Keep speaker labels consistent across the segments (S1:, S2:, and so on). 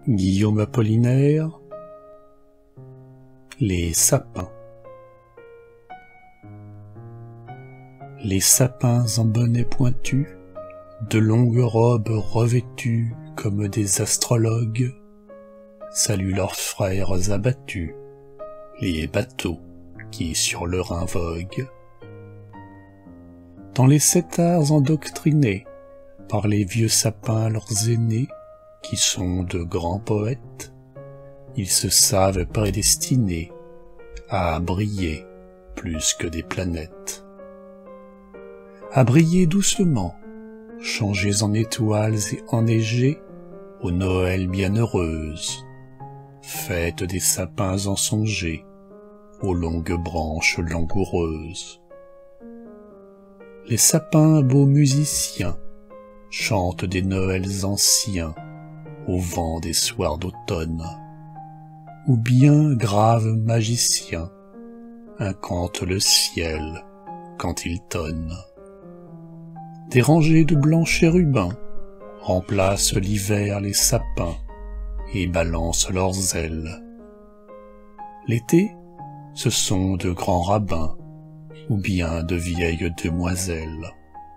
S1: Guillaume Apollinaire. Les sapins. Les sapins en bonnet pointu, de longues robes revêtues comme des astrologues, saluent leurs frères abattus, les bateaux qui sur le Rhin voguent. Dans les 7 arts endoctrinés par les vieux sapins leurs aînés, qui sont de grands poètes, ils se savent prédestinés à briller plus que des planètes. À briller doucement, changés en étoiles et enneigés, aux Noëls bienheureuses, fête des sapins ensongés, aux longues branches langoureuses. Les sapins beaux musiciens chantent des Noëls anciens au vent des soirs d'automne, ou bien graves magiciens incantent le ciel quand il tonne. Des rangées de blancs chérubins remplacent l'hiver les sapins et balancent leurs ailes. L'été, ce sont de grands rabbins ou bien de vieilles demoiselles.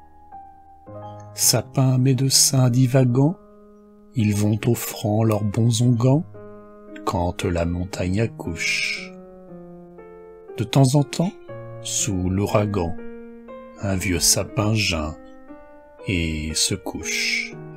S1: Sapins médecins divagants, ils vont offrant leurs bons onguents quand la montagne accouche. De temps en temps, sous l'ouragan, un vieux sapin geint et se couche.